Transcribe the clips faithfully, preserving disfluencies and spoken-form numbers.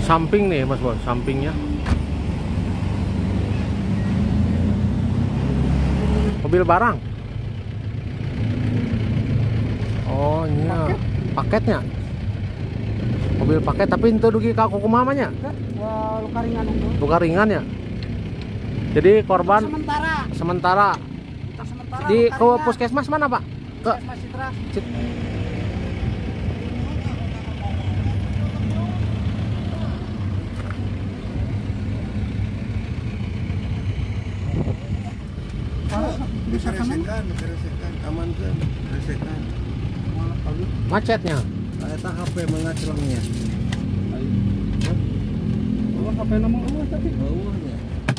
Samping nih Mas Bos, sampingnya. Mobil barang. Oh, ini Paket. paketnya. Mobil paket tapi itu dugi ka kukumamanya. Wah, luka ringan itu. Luka ringan ya. Jadi korban Sementara. sementara Untuk sementara. di luka ke ringan. puskesmas mana, Pak? Ke Puskesmas Citra. Cit- Diresekan, diresekan, amankan, diresekan. macetnya. Eta H P mengacelangnya. Oh, H P nama Allah tapi. Bawahnya.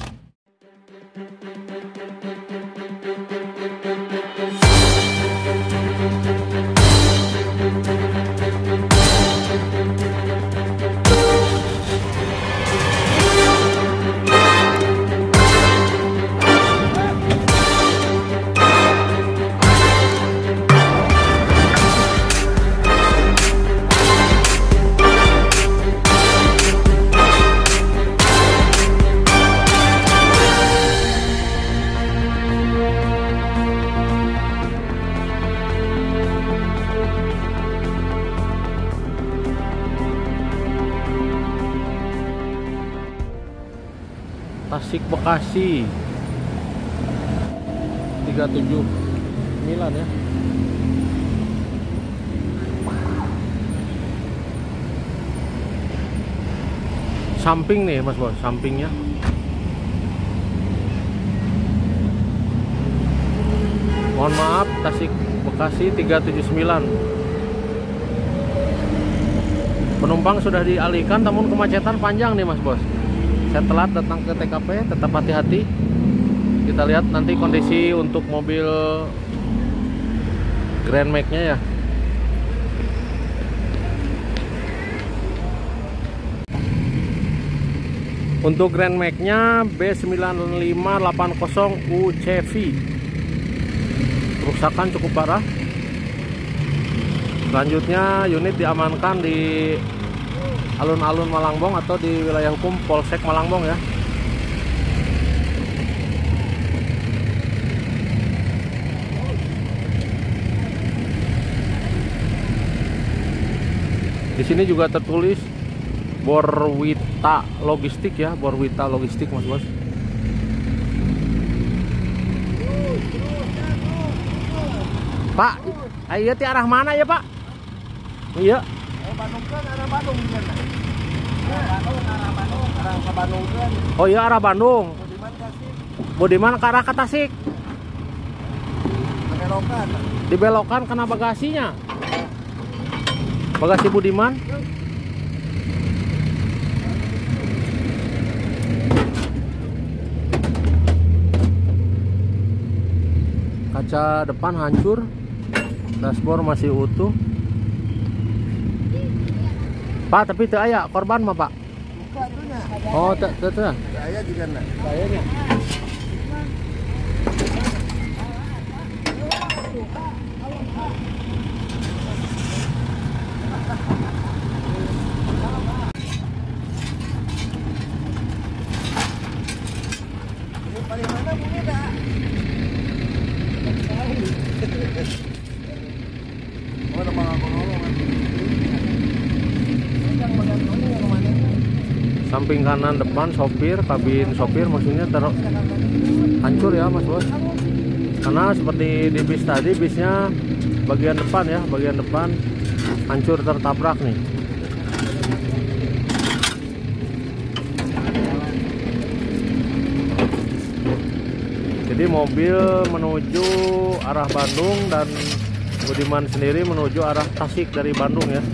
Tasik Bekasi tiga tujuh sembilan ya. Samping nih Mas Bos, sampingnya. Mohon maaf, Tasik Bekasi tiga tujuh sembilan. Penumpang sudah dialihkan namun kemacetan panjang nih Mas Bos. Saya telat datang ke T K P, tetap hati-hati. Kita lihat nanti kondisi untuk mobil Grand Max-nya ya. Untuk Grand Max-nya B sembilan lima delapan nol U C V. Kerusakan cukup parah. Selanjutnya unit diamankan di alun-alun Malangbong atau di wilayah hukum Polsek Malangbong ya. Di sini juga tertulis Borwita Logistik ya, Borwita Logistik Mas Bos. Pak, ayo ti arah mana ya Pak? Iya. Bandung kan arah Bandung kan. Arah Bandung, arah Bandung, arah ke Bandung kan. Oh iya arah Bandung. Budiman kasih Budiman ke arah ke Tasik. belokan. Dibelokan kena bagasinya. Bagasi Budiman. Kaca depan hancur. Dashboard masih utuh. Pak, tapi teu aya korban mah, Pak. Buka itunya. Oh, teu teu teu. Saya juga nak. Kayaknya. Ini paling mana bumi dah? Oh, nama aku nolong. Samping kanan depan sopir, kabin sopir maksudnya ter hancur ya Mas Bos. Karena seperti di bis tadi, bisnya bagian depan ya, bagian depan hancur tertabrak nih. Jadi mobil menuju arah Bandung dan Budiman sendiri menuju arah Tasik dari Bandung ya.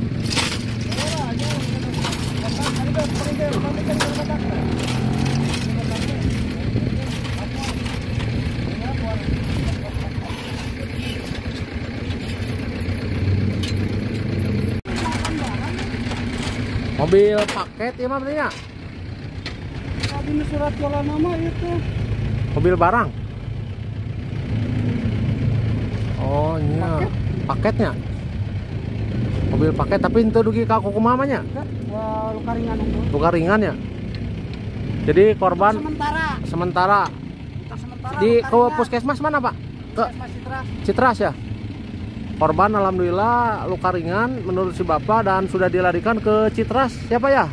Mobil paket ya Mas ya? Ini surat jualan nama itu. Mobil barang. Oh, iya. Paketnya. Mobil mobil pakai tapi itu dugi ka kukumamanya. Wah, luka ringan unggul. Luka ringan ya. Jadi korban Sementara. sementara Untuk sementara. di luka ke ringan. puskesmas mana Pak? Ke Puskesmas Citras. Citras ya. Korban alhamdulillah luka ringan menurut si bapak dan sudah dilarikan ke Citras. Siapa ya?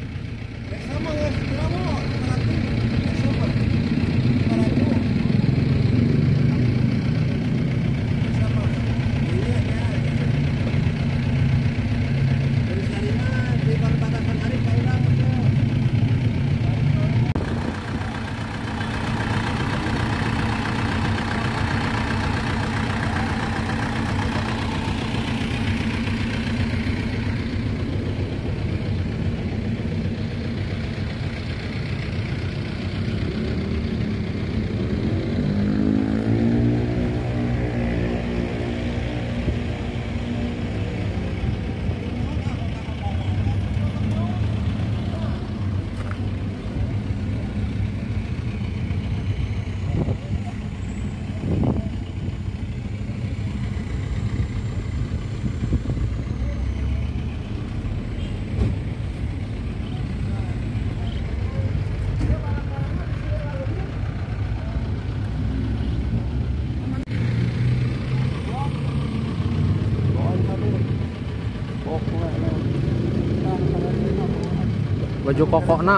Baju kokokna.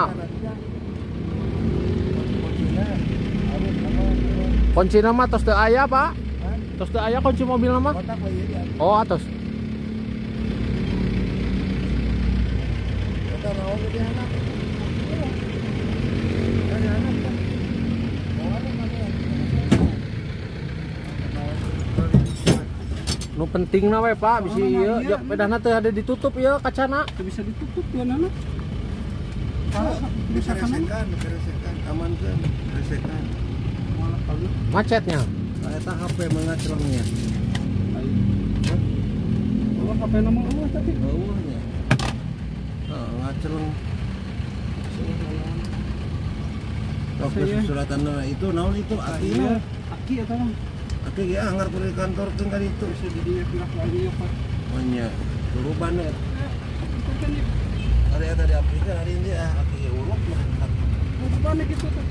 Kunci nama tos teu aya, Pak? Tos teu aya kunci mobil nama? Oh, atos. Nu penting na we, Pak, bisi ieu, ya pedahna teu ada ditutup ieu kacana. Teu bisa ditutup ya nana. Bisa resekan, resekan, amankan, resekan. Macetnya. Eta H P mengacrongnya. Oh, H P nama eueuh tapi. Eueuhnya. Heeh, ngacrong. Waktu susuratan itu naon itu akina. Aki eta mah. Aki ge anggar ku di kantor teh kan itu. Bisa di dieu pilak lagi ya, Pak. Nya, uruban ya. Hari ada di Afrika hari ini ah aki ge uruk mah. Uruban gitu tuh.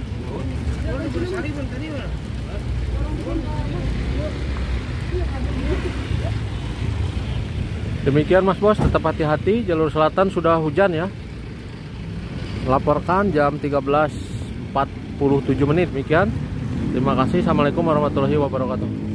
Demikian Mas Bos, tetap hati-hati, jalur selatan sudah hujan ya. Laporkan jam tiga belas empat puluh tujuh menit, demikian. Terima kasih. Assalamualaikum warahmatullahi wabarakatuh.